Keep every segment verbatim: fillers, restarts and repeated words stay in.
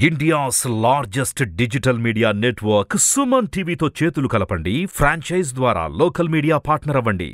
India's largest digital media network Suman టీవీతో చేతులు కలపండి. ఫ్రాంచైజ్ ద్వారా లోకల్ మీడియా పార్ట్నర్ అవ్వండి.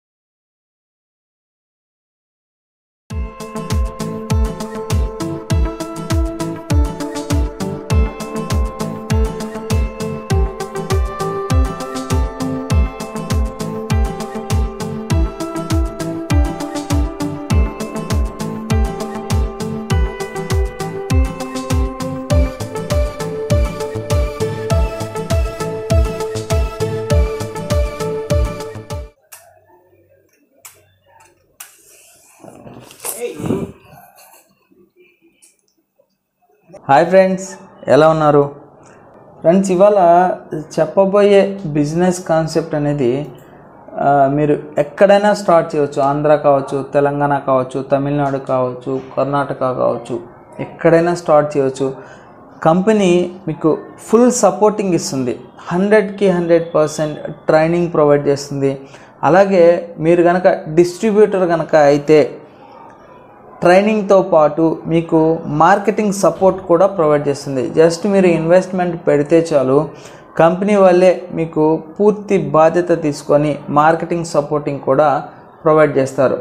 హాయ్ ఫ్రెండ్స్, ఎలా ఉన్నారు ఫ్రెండ్స్? ఇవాళ చెప్పబోయే బిజినెస్ కాన్సెప్ట్ అనేది మీరు ఎక్కడైనా స్టార్ట్ చేయవచ్చు. ఆంధ్ర కావచ్చు, తెలంగాణ కావచ్చు, తమిళనాడు కావచ్చు, కర్ణాటక కావచ్చు, ఎక్కడైనా స్టార్ట్ చేయవచ్చు. కంపెనీ మీకు ఫుల్ సపోర్టింగ్ ఇస్తుంది, హండ్రెడ్కి హండ్రెడ్ పర్సెంట్ ట్రైనింగ్ ప్రొవైడ్ చేస్తుంది. అలాగే మీరు కనుక డిస్ట్రిబ్యూటర్ కనుక అయితే ట్రైనింగ్తో పాటు మీకు మార్కెటింగ్ సపోర్ట్ కూడా ప్రొవైడ్ చేస్తుంది. జస్ట్ మీరు ఇన్వెస్ట్మెంట్ పెడితే చాలు, కంపెనీ వాళ్ళే మీకు పూర్తి బాధ్యత తీసుకొని మార్కెటింగ్ సపోర్టింగ్ కూడా ప్రొవైడ్ చేస్తారు.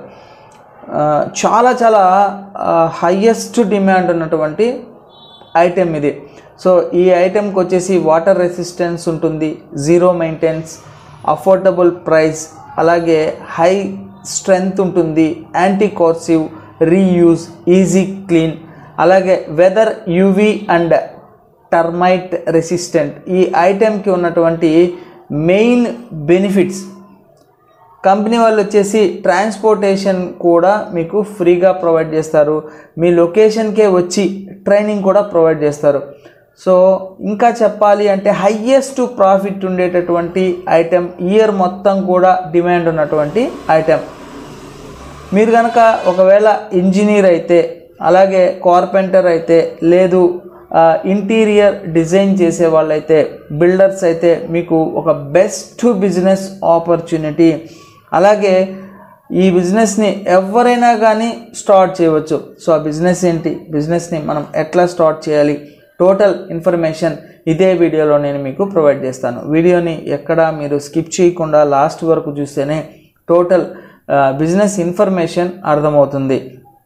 చాలా చాలా హయ్యెస్ట్ డిమాండ్ ఉన్నటువంటి ఐటెం ఇది. సో ఈ ఐటెంకి వచ్చేసి వాటర్ రెసిస్టెన్స్ ఉంటుంది, జీరో మెయింటెనెన్స్, అఫోర్డబుల్ ప్రైస్, అలాగే హై స్ట్రెంగ్త్ ఉంటుంది, anti corrosive, reuse, easy clean, అలాగే weather, UV and termite resistant. ఈ ఐటెంకి ఉన్నటువంటి మెయిన్ బెనిఫిట్స్, కంపెనీ వాళ్ళు వచ్చేసి ట్రాన్స్పోర్టేషన్ కూడా మీకు ఫ్రీగా ప్రొవైడ్ చేస్తారు. మీ లొకేషన్కే వచ్చి ట్రైనింగ్ కూడా ప్రొవైడ్ చేస్తారు. సో ఇంకా చెప్పాలి అంటే హయ్యెస్ట్ ప్రాఫిట్ ఉండేటటువంటి ఐటెం, ఇయర్ మొత్తం కూడా డిమాండ్ ఉన్నటువంటి ఐటెం. మీరు కనుక ఒకవేళ ఇంజనీర్ అయితే, అలాగే కార్పెంటర్ అయితే, లేదు ఇంటీరియర్ డిజైన్ చేసే వాళ్ళైతే, బిల్డర్స్ అయితే మీకు ఒక బెస్ట్ బిజినెస్ ఆపర్చునిటీ. అలాగే ఈ బిజినెస్ని ఎవరైనా కానీ స్టార్ట్ చేయవచ్చు. సో ఆ బిజినెస్ ఏంటి, బిజినెస్ని మనం ఎట్లా స్టార్ట్ చేయాలి, టోటల్ ఇన్ఫర్మేషన్ ఇదే వీడియోలో నేను మీకు ప్రొవైడ్ చేస్తాను. వీడియోని ఎక్కడ మీరు స్కిప్ చేయకుండా లాస్ట్ వరకు చూస్తేనే టోటల్ బిజినెస్ ఇన్ఫర్మేషన్ అర్థమవుతుంది.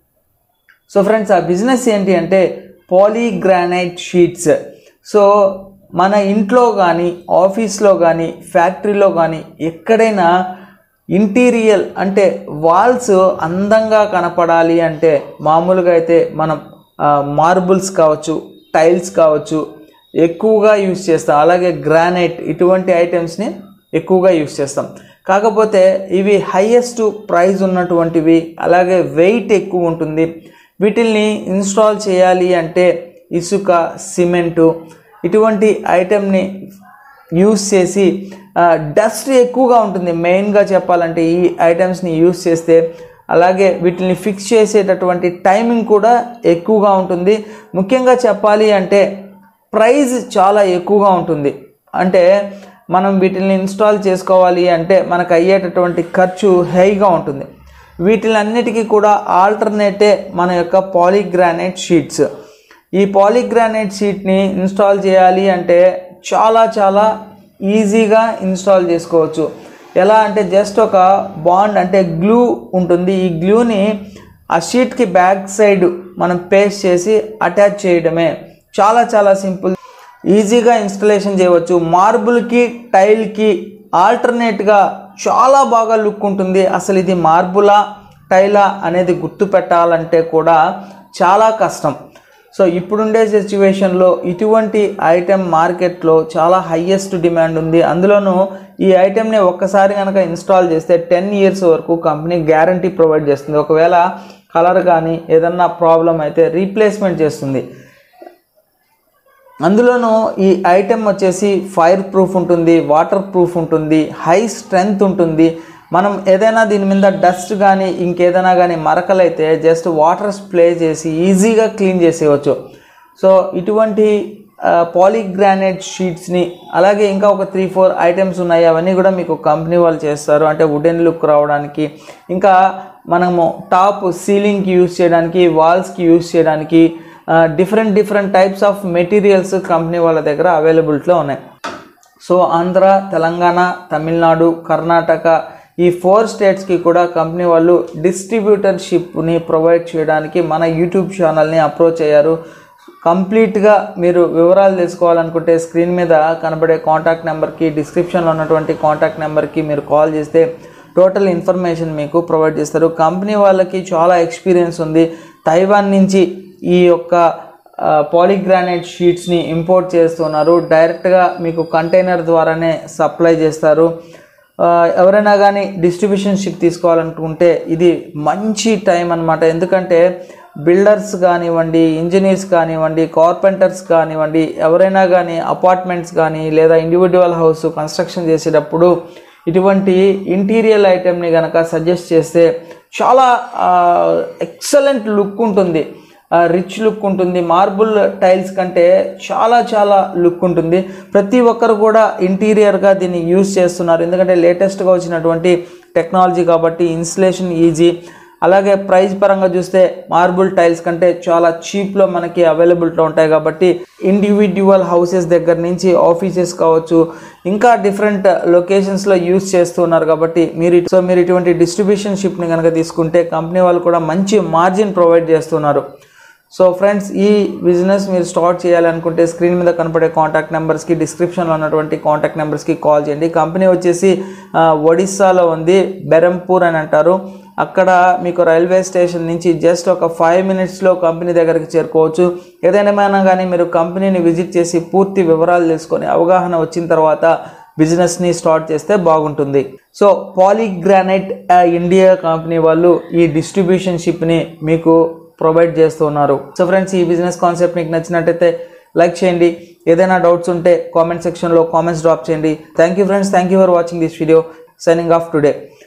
సో ఫ్రెండ్స్, ఆ బిజినెస్ ఏంటి అంటే పాలీగ్రానైట్ షీట్స్. సో మన ఇంట్లో కానీ, ఆఫీస్లో కానీ, ఫ్యాక్టరీలో కానీ ఎక్కడైనా ఇంటీరియర్ అంటే వాల్స్ అందంగా కనపడాలి అంటే మామూలుగా అయితే మనం మార్బుల్స్ కావచ్చు, టైల్స్ కావచ్చు ఎక్కువగా యూజ్ చేస్తాం. అలాగే గ్రానైట్, ఇటువంటి ఐటమ్స్ని ఎక్కువగా యూజ్ చేస్తాం. కాకపోతే ఇవి హైయెస్ట్ ప్రైస్ ఉన్నటువంటివి, అలాగే వెయిట్ ఎక్కువ ఉంటుంది. వీటిల్ని ఇన్స్టాల్ చేయాలి అంటే ఇసుక, సిమెంటు ఇటువంటి ఐటెంని యూజ్ చేసి, డస్ట్ ఎక్కువగా ఉంటుంది మెయిన్గా చెప్పాలంటే ఈ ఐటమ్స్ని యూజ్ చేస్తే. అలాగే వీటిని ఫిక్స్ చేసేటటువంటి టైమింగ్ కూడా ఎక్కువగా ఉంటుంది. ముఖ్యంగా చెప్పాలి అంటే ప్రైస్ చాలా ఎక్కువగా ఉంటుంది. అంటే మనం వీటిని ఇన్స్టాల్ చేసుకోవాలి అంటే మనకు అయ్యేటటువంటి ఖర్చు హైగా ఉంటుంది. వీటిలన్నిటికీ కూడా ఆల్టర్నేటే మన యొక్క పాలీగ్రానైట్ షీట్స్. ఈ పాలీగ్రానైట్ షీట్ని ఇన్స్టాల్ చేయాలి అంటే చాలా చాలా ఈజీగా ఇన్స్టాల్ చేసుకోవచ్చు. ఎలా అంటే జస్ట్ ఒక బాండ్ అంటే గ్లూ ఉంటుంది. ఈ గ్లూని ఆ షీట్కి బ్యాక్ సైడ్ మనం పేస్ట్ చేసి అటాచ్ చేయడమే. చాలా చాలా సింపుల్, ఈజీగా ఇన్స్టలేషన్ చేయవచ్చు. మార్బుల్కి, టైల్కి ఆల్టర్నేట్గా చాలా బాగా లుక్ ఉంటుంది. అసలు ఇది మార్బులా, టైలా అనేది గుర్తు పెట్టాలంటే కూడా చాలా కష్టం. సో ఇప్పుడుండే సిచ్యువేషన్లో ఇటువంటి ఐటెం మార్కెట్లో చాలా హయ్యెస్ట్ డిమాండ్ ఉంది. అందులోనూ ఈ ఐటెంని ఒక్కసారి కనుక ఇన్స్టాల్ చేస్తే టెన్ ఇయర్స్ వరకు కంపెనీ గ్యారంటీ ప్రొవైడ్ చేస్తుంది. ఒకవేళ కలర్ కానీ ఏదన్నా ప్రాబ్లం అయితే రీప్లేస్మెంట్ చేస్తుంది. అందులోనూ ఈ ఐటెం వచ్చేసి ఫైర్ ప్రూఫ్ ఉంటుంది, వాటర్ ప్రూఫ్ ఉంటుంది, హై స్ట్రెంగ్త్ ఉంటుంది. మనం ఏదైనా దీని మీద డస్ట్ కానీ ఇంకేదైనా కానీ మరకలైతే జస్ట్ వాటర్ స్ప్రే చేసి ఈజీగా క్లీన్ చేసేయవచ్చు. సో ఇటువంటి పాలీగ్రానైట్ షీట్స్ని, అలాగే ఇంకా ఒక త్రీ ఫోర్ ఐటమ్స్ ఉన్నాయి, అవన్నీ కూడా మీకు కంపెనీ వాళ్ళు చేస్తారు. అంటే వుడెన్ లుక్ రావడానికి, ఇంకా మనము టాప్ సీలింగ్కి యూజ్ చేయడానికి, వాల్స్కి యూజ్ చేయడానికి, different different types of materials company వాళ్ళ దగ్గర అవైలబిలిటీలో ఉన్నాయి. సో ఆంధ్ర, తెలంగాణ, తమిళనాడు, కర్ణాటక ఈ ఫోర్ స్టేట్స్కి కూడా కంపెనీ వాళ్ళు డిస్ట్రిబ్యూటర్షిప్ని ప్రొవైడ్ చేయడానికి మన యూట్యూబ్ ఛానల్ని అప్రోచ్ అయ్యారు. కంప్లీట్గా మీరు వివరాలు తెలుసుకోవాలనుకుంటే స్క్రీన్ మీద కనబడే కాంటాక్ట్ నెంబర్కి, డిస్క్రిప్షన్లో ఉన్నటువంటి కాంటాక్ట్ నెంబర్కి మీరు కాల్ చేస్తే టోటల్ ఇన్ఫర్మేషన్ మీకు ప్రొవైడ్ చేస్తారు. కంపెనీ వాళ్ళకి చాలా ఎక్స్పీరియన్స్ ఉంది. తైవాన్ నుంచి ఈ యొక్క పాలీగ్రానైట్ షీట్స్ని ఇంపోర్ట్ చేస్తున్నారు. డైరెక్ట్గా మీకు కంటైనర్ ద్వారానే సప్లై చేస్తారు. ఎవరైనా కానీ డిస్ట్రిబ్యూషన్షిప్ తీసుకోవాలనుకుంటే ఇది మంచి టైం అన్నమాట. ఎందుకంటే బిల్డర్స్ కానివ్వండి, ఇంజనీర్స్ కానివ్వండి, కార్పెంటర్స్ కానివ్వండి, ఎవరైనా కానీ అపార్ట్మెంట్స్ కానీ లేదా ఇండివిజువల్ హౌస్ కన్స్ట్రక్షన్ చేసేటప్పుడు ఇటువంటి ఇంటీరియర్ ఐటెంని కనుక సజెస్ట్ చేస్తే చాలా ఎక్సలెంట్ లుక్ ఉంటుంది, రిచ్ లుక్ ఉంటుంది. మార్బుల్ టైల్స్ కంటే చాలా చాలా లుక్ ఉంటుంది. ప్రతి ఒక్కరు కూడా ఇంటీరియర్గా దీన్ని యూజ్ చేస్తున్నారు. ఎందుకంటే లేటెస్ట్గా వచ్చినటువంటి టెక్నాలజీ కాబట్టి ఇన్స్టలేషన్ ఈజీ. అలాగే ప్రైస్ పరంగా చూస్తే మార్బుల్ టైల్స్ కంటే చాలా చీప్లో మనకి అవైలబిలిటీలో ఉంటాయి. కాబట్టి ఇండివిజువల్ హౌసెస్ దగ్గర నుంచి ఆఫీసెస్ కావచ్చు, ఇంకా డిఫరెంట్ లొకేషన్స్లో యూజ్ చేస్తున్నారు. కాబట్టి మీరు సో మీరు ఇటువంటి డిస్ట్రిబ్యూషన్షిప్ని కనుక తీసుకుంటే కంపెనీ వాళ్ళు కూడా మంచి మార్జిన్ ప్రొవైడ్ చేస్తున్నారు. సో ఫ్రెండ్స్, ఈ బిజినెస్ మీరు స్టార్ట్ చేయాలనుకుంటే స్క్రీన్ మీద కనపడే కాంటాక్ట్ నెంబర్స్కి, డిస్క్రిప్షన్లో ఉన్నటువంటి కాంటాక్ట్ నెంబర్స్కి కాల్ చేయండి. కంపెనీ వచ్చేసి ఒడిస్సాలో ఉంది, బెరంపూర్ అని అంటారు. అక్కడ మీకు రైల్వే స్టేషన్ నుంచి జస్ట్ ఒక ఫైవ్ మినిట్స్లో కంపెనీ దగ్గరికి చేరుకోవచ్చు. ఏదైనా కానీ మీరు కంపెనీని విజిట్ చేసి పూర్తి వివరాలు తెలుసుకొని అవగాహన వచ్చిన తర్వాత బిజినెస్ని స్టార్ట్ చేస్తే బాగుంటుంది. సో పాలీగ్రానైట్ ఇండియా కంపెనీ వాళ్ళు ఈ డిస్ట్రిబ్యూషన్షిప్ని మీకు ప్రొవైడ్ చేస్తున్నారు. సో ఫ్రెండ్స్, ఈ బిజినెస్ కాన్సెప్ట్ మీకు నచ్చినట్టయితే లైక్ చేయండి. ఏదైనా డౌట్స్ ఉంటే కామెంట్ సెక్షన్లో కామెంట్స్ డ్రాప్ చేయండి. Thank you friends, thank you for watching this video. Signing off today.